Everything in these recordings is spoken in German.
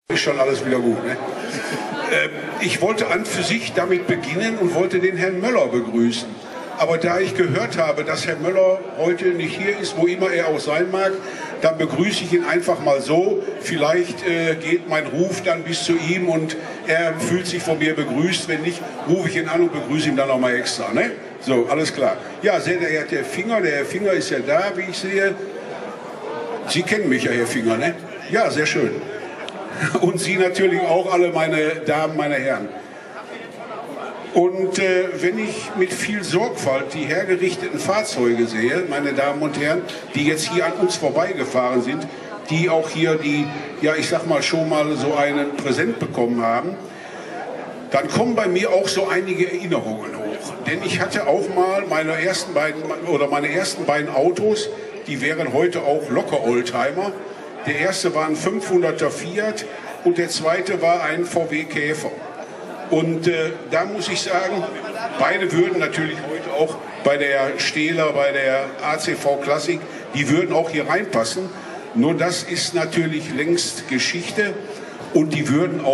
Ist schon alles wieder gut, ne? Ich wollte an für sich damit beginnen und wollte den Herrn Möller begrüßen. Aber da ich gehört habe, dass Herr Möller heute nicht hier ist, wo immer er auch sein mag, dann begrüße ich ihn einfach mal so. Vielleicht geht mein Ruf dann bis zu ihm und er fühlt sich von mir begrüßt. Wenn nicht, rufe ich ihn an und begrüße ihn dann nochmal extra, ne? So, alles klar. Ja, sehr geehrter Herr Finger, der Herr Finger ist ja da, wie ich sehe. Sie kennen mich ja, Herr Finger, ne? Ja, sehr schön. Und Sie natürlich auch, alle meine Damen, meine Herren. Und wenn ich mit viel Sorgfalt die hergerichteten Fahrzeuge sehe, meine Damen und Herren, die jetzt hier an uns vorbeigefahren sind, die auch hier ja ich sag mal schon mal so einen Präsent bekommen haben, dann kommen bei mir auch so einige Erinnerungen hoch. Denn ich hatte auch mal meine ersten beiden Autos, die wären heute auch locker Oldtimer. Der erste war ein 500er Fiat und der zweite war ein VW Käfer. Und da muss ich sagen, beide würden natürlich heute auch bei der Stehler, bei der ACV Classic, die würden auch hier reinpassen. Nur das ist natürlich längst Geschichte und die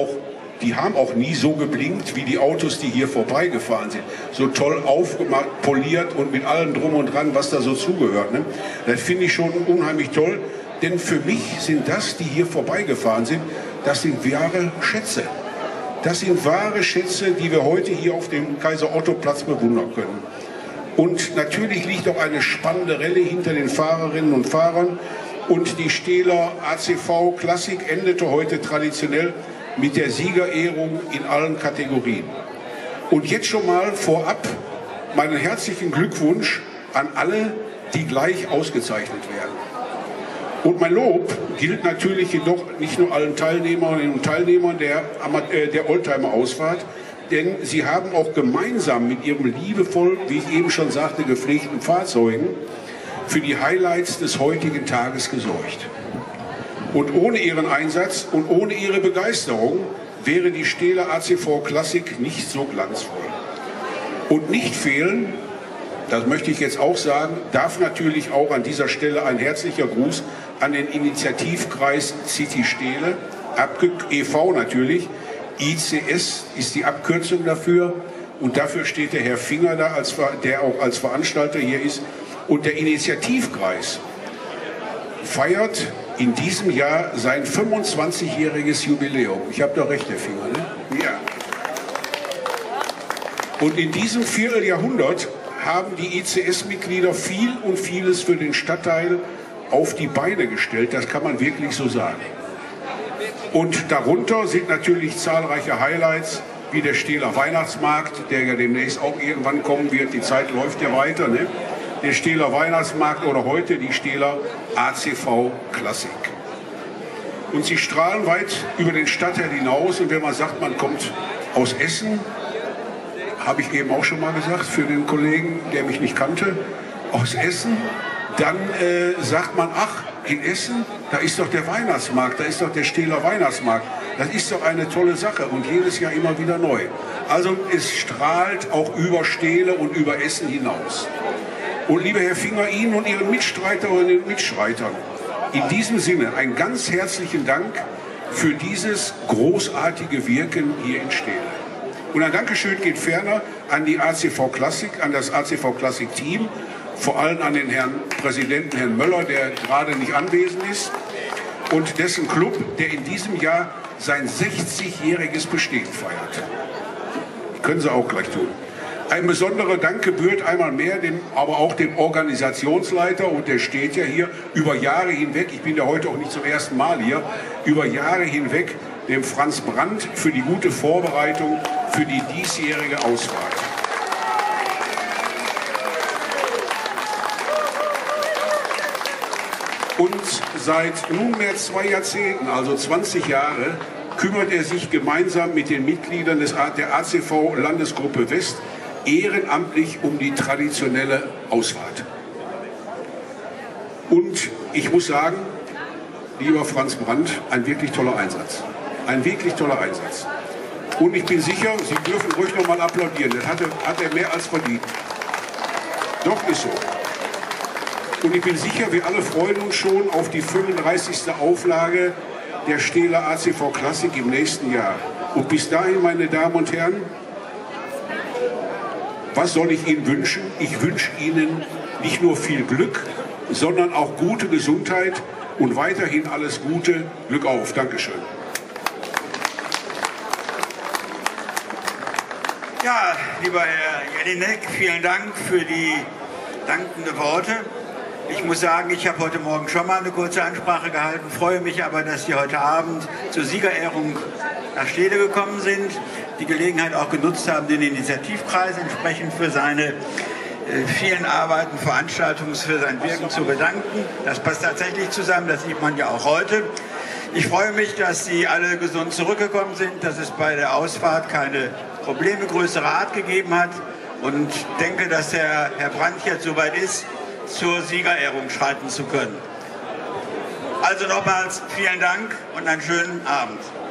haben auch nie so geblinkt wie die Autos, die hier vorbeigefahren sind. So toll aufgemacht, poliert und mit allem drum und dran, was da so zugehört, ne? Das finde ich schon unheimlich toll. Denn für mich sind das, die hier vorbeigefahren sind, das sind wahre Schätze. Das sind wahre Schätze, die wir heute hier auf dem Kaiser-Otto-Platz bewundern können. Und natürlich liegt auch eine spannende Rallye hinter den Fahrerinnen und Fahrern. Und die Stehler ACV Classic endete heute traditionell mit der Siegerehrung in allen Kategorien. Und jetzt schon mal vorab meinen herzlichen Glückwunsch an alle, die gleich ausgezeichnet werden. Und mein Lob gilt natürlich jedoch nicht nur allen Teilnehmerinnen und Teilnehmern der Oldtimer-Ausfahrt, denn sie haben auch gemeinsam mit ihrem liebevoll, wie ich eben schon sagte, gepflegten Fahrzeugen für die Highlights des heutigen Tages gesorgt. Und ohne ihren Einsatz und ohne ihre Begeisterung wäre die Stehler ACV Classic nicht so glanzvoll. Und nicht fehlen, das möchte ich jetzt auch sagen, darf natürlich auch an dieser Stelle ein herzlicher Gruß an den Initiativkreis City Stehle, e.V. natürlich. ICS ist die Abkürzung dafür und dafür steht der Herr Finger da, der auch als Veranstalter hier ist. Und der Initiativkreis feiert in diesem Jahr sein 25-jähriges Jubiläum. Ich habe doch recht, Herr Finger, ne? Ja. Und in diesem Vierteljahrhundert haben die ICS-Mitglieder viel und vieles für den Stadtteil auf die Beine gestellt, das kann man wirklich so sagen. Und darunter sind natürlich zahlreiche Highlights, wie der Stehler Weihnachtsmarkt, der ja demnächst auch irgendwann kommen wird, die Zeit läuft ja weiter, ne? Der Stehler Weihnachtsmarkt oder heute die Stehler ACV Classic. Und sie strahlen weit über den Stadtteil hinaus und wenn man sagt, man kommt aus Essen, habe ich eben auch schon mal gesagt, für den Kollegen, der mich nicht kannte, aus Essen, dann sagt man, ach, in Essen, da ist doch der Weihnachtsmarkt, da ist doch der Stehler Weihnachtsmarkt. Das ist doch eine tolle Sache und jedes Jahr immer wieder neu. Also es strahlt auch über Stehle und über Essen hinaus. Und lieber Herr Finger, Ihnen und Ihren Mitstreiterinnen und Mitstreitern, in diesem Sinne einen ganz herzlichen Dank für dieses großartige Wirken hier in Stehle. Und ein Dankeschön geht ferner an die ACV Classic, an das ACV Classic Team, vor allem an den Herrn Präsidenten, Herrn Möller, der gerade nicht anwesend ist, und dessen Club, der in diesem Jahr sein 60-jähriges Bestehen feiert. Können Sie auch gleich tun. Ein besonderer Dank gebührt einmal mehr aber auch dem Organisationsleiter, und der steht ja hier über Jahre hinweg, ich bin ja heute auch nicht zum ersten Mal hier, über Jahre hinweg, dem Franz Brandt für die gute Vorbereitung für die diesjährige Ausfahrt. Und seit nunmehr 2 Jahrzehnten, also 20 Jahre, kümmert er sich gemeinsam mit den Mitgliedern der ACV Landesgruppe West ehrenamtlich um die traditionelle Ausfahrt. Und ich muss sagen, lieber Franz Brandt, ein wirklich toller Einsatz. Ein wirklich toller Einsatz. Und ich bin sicher, Sie dürfen ruhig noch mal applaudieren, das hat er mehr als verdient. Doch, ist so. Und ich bin sicher, wir alle freuen uns schon auf die 35. Auflage der Stehler ACV Classic im nächsten Jahr. Und bis dahin, meine Damen und Herren, was soll ich Ihnen wünschen? Ich wünsche Ihnen nicht nur viel Glück, sondern auch gute Gesundheit und weiterhin alles Gute. Glück auf. Dankeschön. Ja, lieber Herr Jelinek, vielen Dank für die dankenden Worte. Ich muss sagen, ich habe heute Morgen schon mal eine kurze Ansprache gehalten, freue mich aber, dass Sie heute Abend zur Siegerehrung nach Stede gekommen sind, die Gelegenheit auch genutzt haben, den Initiativkreis entsprechend für seine vielen Arbeiten, Veranstaltungen, für sein Wirken zu bedanken. Das passt tatsächlich zusammen, das sieht man ja auch heute. Ich freue mich, dass Sie alle gesund zurückgekommen sind, dass es bei der Ausfahrt keine Probleme größerer Art gegeben hat und denke, dass der Herr Brandt jetzt soweit ist, zur Siegerehrung schreiten zu können. Also nochmals vielen Dank und einen schönen Abend.